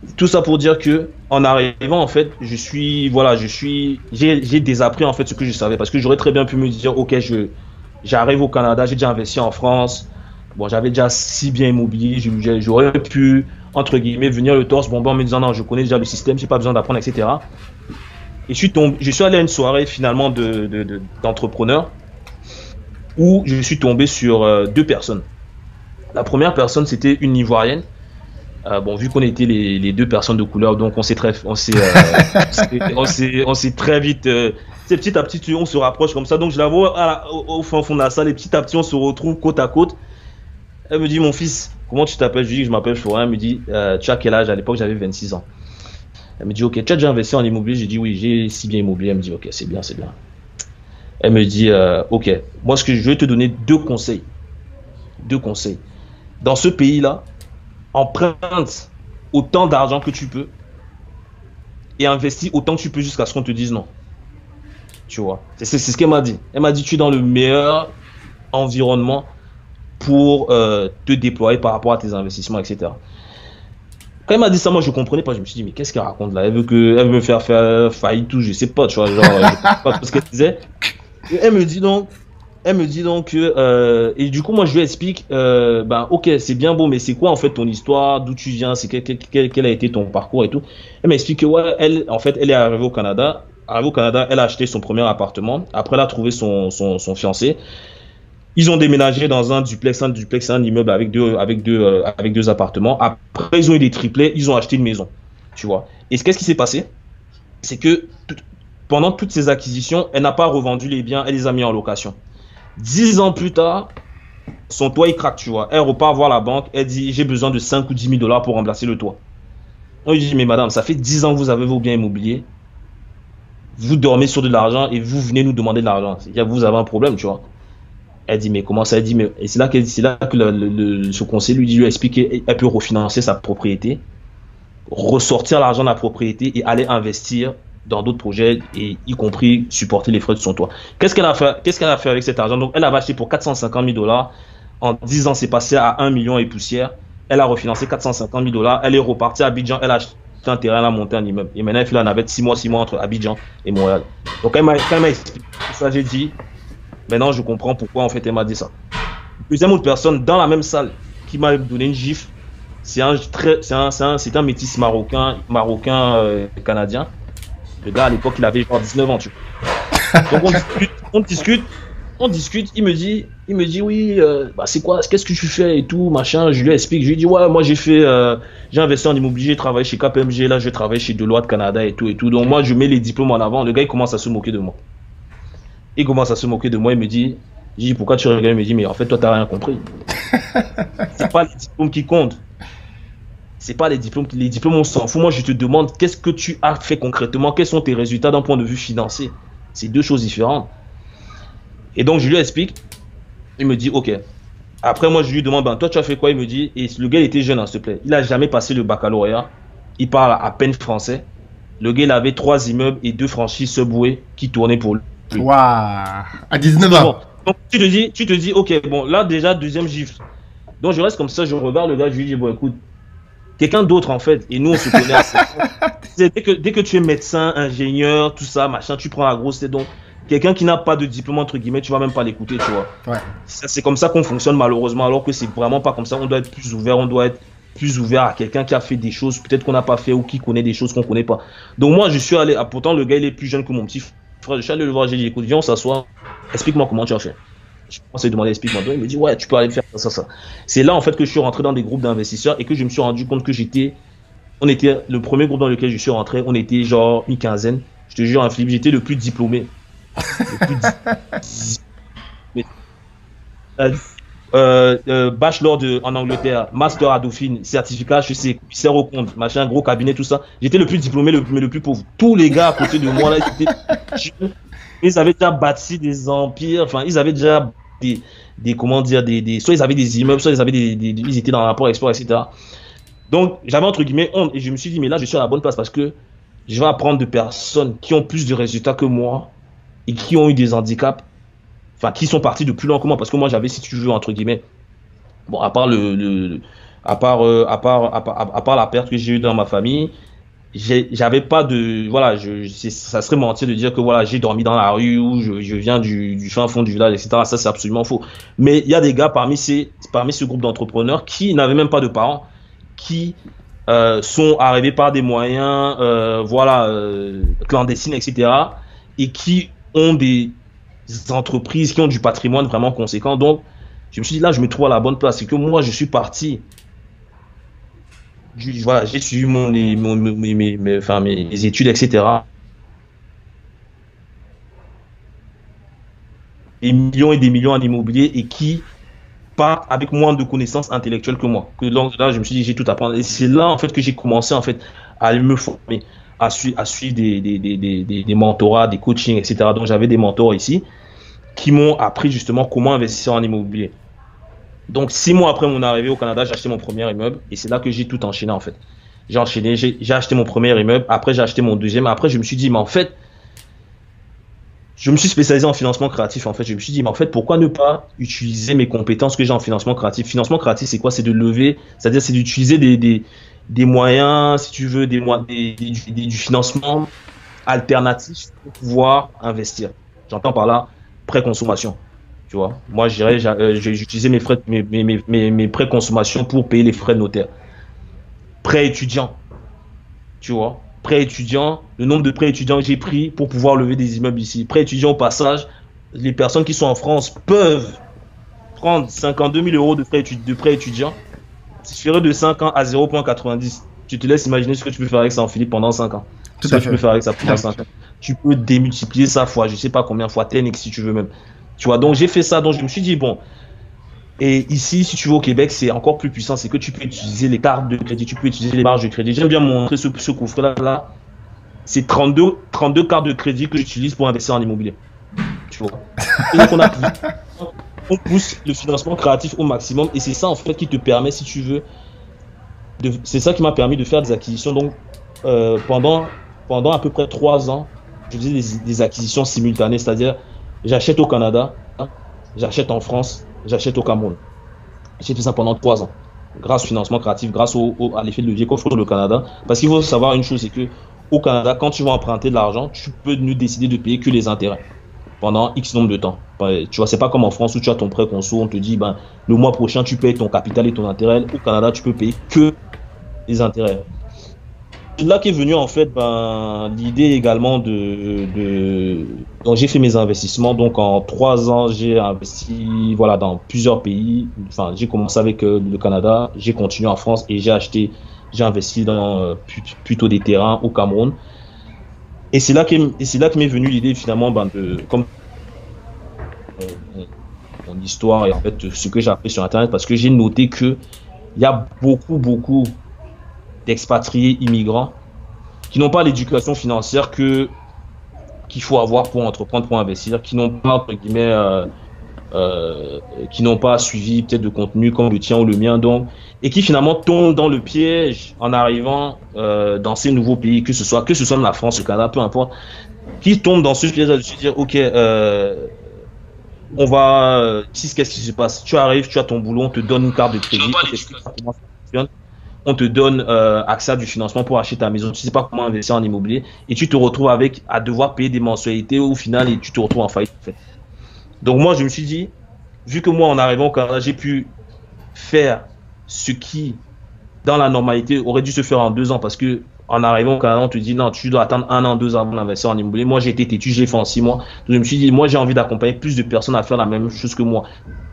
Tout ça pour dire que en arrivant, en fait, j'ai désappris en fait ce que je savais parce que j'aurais très bien pu me dire, ok, j'arrive au Canada, j'ai déjà investi en France, bon, j'avais déjà si bien immobilier, j'aurais pu entre guillemets venir le torse bombé en me disant non, je connais déjà le système, j'ai pas besoin d'apprendre, etc. Et je suis allé à une soirée finalement d'entrepreneurs où je suis tombé sur deux personnes. La première personne, c'était une Ivoirienne. Bon, vu qu'on était les deux personnes de couleur, donc on s'est très vite, c'est petit à petit, on se rapproche comme ça. Donc je la vois au fond de la salle et petit à petit, on se retrouve côte à côte. Elle me dit, mon fils, comment tu t'appelles? Je lui dis que je m'appelle Florent. Elle me dit, tu as quel âge? À l'époque, j'avais 26 ans. Elle me dit, ok, tu as déjà investi en immobilier? J'ai dit, oui, j'ai si bien immobilier. Elle me dit, ok, c'est bien, c'est bien. Elle me dit, ok, moi, je vais te donner deux conseils. Deux conseils. Dans ce pays-là, emprunte autant d'argent que tu peux et investis autant que tu peux jusqu'à ce qu'on te dise non. Tu vois, c'est ce qu'elle m'a dit. Elle m'a dit, tu es dans le meilleur environnement pour te déployer par rapport à tes investissements, etc. Quand elle m'a dit ça, moi je comprenais pas. Je me suis dit, mais qu'est-ce qu'elle raconte là? Elle veut me faire faillite ou je sais pas, tu vois, genre, je comprends pas tout ce qu'elle disait. Et elle me dit donc que, et du coup, moi, je lui explique, ben, ok, c'est bien beau, mais c'est quoi, en fait, ton histoire, d'où tu viens, quel a été ton parcours et tout. Elle m'explique que, ouais, en fait, elle est arrivée au Canada. Arrivée au Canada, elle a acheté son premier appartement. Après, elle a trouvé son fiancé. Ils ont déménagé dans un immeuble avec deux appartements. Après, ils ont eu des triplets, ils ont acheté une maison, tu vois. Et qu'est-ce qui s'est passé? C'est que pendant toutes ces acquisitions, elle n'a pas revendu les biens, elle les a mis en location. 10 ans plus tard, son toit il craque, tu vois. Elle repart voir la banque, elle dit j'ai besoin de 5 ou 10 000 dollars pour remplacer le toit. On lui dit mais madame, ça fait 10 ans que vous avez vos biens immobiliers, vous dormez sur de l'argent et vous venez nous demander de l'argent. C'est-à-dire vous avez un problème, tu vois. Elle dit mais comment ça? Elle dit mais et c'est là que ce conseiller lui explique qu'elle peut refinancer sa propriété, ressortir l'argent de la propriété et aller investir dans d'autres projets et y compris supporter les frais de son toit. Qu'est-ce qu'elle a fait avec cet argent? Donc, elle avait acheté pour 450 000 dollars. En 10 ans, c'est passé à 1 million et poussière. Elle a refinancé 450 000 dollars. Elle est repartie à Abidjan. Elle a acheté un terrain, elle a monté un immeuble. Et maintenant, elle fait la navette 6 mois entre Abidjan et Montréal. Donc, quand elle m'a expliqué ça, j'ai dit, maintenant, je comprends pourquoi, en fait, elle m'a dit ça. Deuxième autre personne, dans la même salle, qui m'a donné une gifle, c'est un métis canadien. Le gars, à l'époque, il avait genre 19 ans, tu vois. Donc, on discute. Il me dit, oui, bah, c'est quoi, qu'est-ce que tu fais et tout, machin. Je lui explique. Je lui dis, ouais, moi, j'ai investi en immobilier, j'ai travaillé chez KPMG, là, je travaille chez Deloitte Canada et tout et tout. Donc, moi, je mets les diplômes en avant. Le gars, il commence à se moquer de moi. Il commence à se moquer de moi. Il me dit, j'ai dit, pourquoi tu rigoles? Il me dit, mais en fait, toi, t'as rien compris. C'est pas les diplômes qui comptent. C'est pas les diplômes, on s'en fout. Moi, je te demande, qu'est-ce que tu as fait concrètement? Quels sont tes résultats d'un point de vue financier? C'est deux choses différentes. Et donc, je lui explique. Il me dit, OK. Après, moi, je lui demande, ben, toi, tu as fait quoi? Il me dit, et le gars, il était jeune, hein, s'il te plaît. Il a jamais passé le baccalauréat. Il parle à peine français. Le gars, il avait 3 immeubles et 2 franchises Subway qui tournaient pour lui. Waouh! À 19 ans. Donc, tu te dis, OK, bon, là, déjà, deuxième gifle. Donc, je reste comme ça, je regarde le gars, je lui dis, bon, écoute, quelqu'un d'autre en fait, et nous on se connaît assez. Dès que tu es médecin, ingénieur, tout ça, machin, tu prends la grosse tête. Donc, quelqu'un qui n'a pas de diplôme, entre guillemets, tu vas même pas l'écouter, tu vois. Ouais. C'est comme ça qu'on fonctionne malheureusement, alors que c'est vraiment pas comme ça. On doit être plus ouvert, à quelqu'un qui a fait des choses, peut-être qu'on n'a pas fait ou qui connaît des choses qu'on connaît pas. Donc, moi je suis allé, pourtant le gars il est plus jeune que mon petit frère, je suis allé le voir, j'ai dit, écoute, viens, on s'assoit, explique-moi comment tu as fait. Je pensais demander explique-moi. Il me dit ouais, tu peux aller faire ça. C'est là en fait que je suis rentré dans des groupes d'investisseurs et que je me suis rendu compte que on était le premier groupe dans lequel je suis rentré, on était genre une quinzaine. Je te jure, un Philippe, j'étais le plus diplômé. Bachelor en Angleterre, master à Dauphine, certificat HEC, commissaire au compte, machin, gros cabinet, tout ça. J'étais le plus diplômé, mais le plus pauvre. Tous les gars à côté de moi là, ils avaient déjà bâti des empires, enfin, ils avaient déjà comment dire, soit ils avaient des immeubles, soit ils étaient dans l'import-export, etc. Donc, j'avais entre guillemets honte et je me suis dit, mais là, je suis à la bonne place parce que je vais apprendre de personnes qui ont plus de résultats que moi et qui ont eu des handicaps, enfin, qui sont partis de plus loin que moi parce que moi, j'avais, si tu veux, entre guillemets, bon, à part à part la perte que j'ai eue dans ma famille, j'avais pas de, voilà, ça serait mentir de dire que voilà, j'ai dormi dans la rue ou je viens du fin fond du village, etc. Ça, c'est absolument faux. Mais il y a des gars parmi ce groupe d'entrepreneurs qui n'avaient même pas de parents, qui sont arrivés par des moyens, voilà, clandestines, etc. Et qui ont des entreprises, qui ont du patrimoine vraiment conséquent. Donc, je me suis dit là, je me trouve à la bonne place. C'est que moi, je suis parti. Voilà, j'ai suivi mes études, etc. Des millions et des millions en immobilier et qui partent avec moins de connaissances intellectuelles que moi. Que donc là, je me suis dit, j'ai tout à apprendre. Et c'est là, en fait, que j'ai commencé, en fait, à me former, à suivre des mentorats, des coachings, etc. Donc, j'avais des mentors ici qui m'ont appris justement comment investir en immobilier. Donc, 6 mois après mon arrivée au Canada, j'ai acheté mon premier immeuble et c'est là que j'ai tout enchaîné en fait. J'ai enchaîné, j'ai acheté mon premier immeuble, après j'ai acheté mon deuxième, après je me suis dit, mais en fait, je me suis spécialisé en financement créatif en fait. Je me suis dit, mais en fait, pourquoi ne pas utiliser mes compétences que j'ai en financement créatif? Financement créatif, c'est quoi? C'est de lever, c'est-à-dire c'est d'utiliser des moyens, si tu veux, du financement alternatif pour pouvoir investir. J'entends par là pré-consommation. Tu vois, moi, je dirais, j'ai utilisé mes prêts consommation pour payer les frais de notaire. Prêt étudiant, tu vois. Prêt étudiant, le nombre de prêts étudiants que j'ai pris pour pouvoir lever des immeubles ici. Prêt étudiant, au passage, les personnes qui sont en France peuvent prendre 52 000 euros de prêt étudiant. Si tu ferais de 5 ans à 0,90, tu te laisses imaginer ce que tu peux faire avec ça en Philippe pendant 5 ans. Tout Ce à que tu peux fait. faire avec ça pendant 5 ans. Tu peux démultiplier ça fois, je sais pas combien, fois 10x si tu veux même. Tu vois, donc j'ai fait ça, donc je me suis dit, bon, et ici, si tu vas au Québec, c'est encore plus puissant, c'est que tu peux utiliser les cartes de crédit, tu peux utiliser les marges de crédit. J'aime bien montrer ce coffret-là, là. C'est 32 cartes de crédit que j'utilise pour investir en immobilier. Tu vois. Et donc on pousse le financement créatif au maximum, et c'est ça, en fait, qui te permet, si tu veux, c'est ça qui m'a permis de faire des acquisitions. Donc, pendant à peu près 3 ans, je faisais des acquisitions simultanées, c'est-à-dire, j'achète au Canada, hein, j'achète en France, j'achète au Cameroun. J'ai fait ça pendant 3 ans. Grâce au financement créatif, grâce à l'effet de levier qu'offre le Canada. Parce qu'il faut savoir une chose, c'est que au Canada, quand tu vas emprunter de l'argent, tu peux nous décider de payer que les intérêts pendant X nombre de temps. Tu vois, c'est pas comme en France où tu as ton prêt conso, on te dit, ben, le mois prochain, tu payes ton capital et ton intérêt. Au Canada, tu peux payer que les intérêts. C'est là qu'est venue en fait l'idée également donc j'ai fait mes investissements. Donc en 3 ans j'ai investi voilà dans plusieurs pays. Enfin j'ai commencé avec le Canada, j'ai continué en France et j'ai investi dans plutôt des terrains au Cameroun. Et c'est là que m'est venue l'idée finalement comme mon histoire et en fait ce que j'ai appris sur internet, parce que j'ai noté que il y a beaucoup d'expatriés immigrants qui n'ont pas l'éducation financière qu'il faut avoir pour entreprendre, pour investir, qui n'ont pas entre guillemets qui n'ont pas suivi peut-être de contenu comme le tien ou le mien, donc, et qui finalement tombent dans le piège en arrivant dans ces nouveaux pays, que ce soit la France, le Canada, peu importe, qui tombent dans ce piège de se dire ok, on va qu'est-ce qui se passe? Tu arrives, tu as ton boulot, on te donne une carte de crédit, on te donne accès à du financement pour acheter ta maison, tu sais pas comment investir en immobilier et tu te retrouves à devoir payer des mensualités au final et tu te retrouves en faillite en fait. Donc moi je me suis dit, vu que moi en arrivant au Canada j'ai pu faire ce qui dans la normalité aurait dû se faire en 2 ans, parce que en arrivant au Canada on te dit non, tu dois attendre 1 an, 2 ans avant d'investir en immobilier. Moi j'ai été têtu, j'ai fait en 6 mois. Donc je me suis dit, moi j'ai envie d'accompagner plus de personnes à faire la même chose que moi.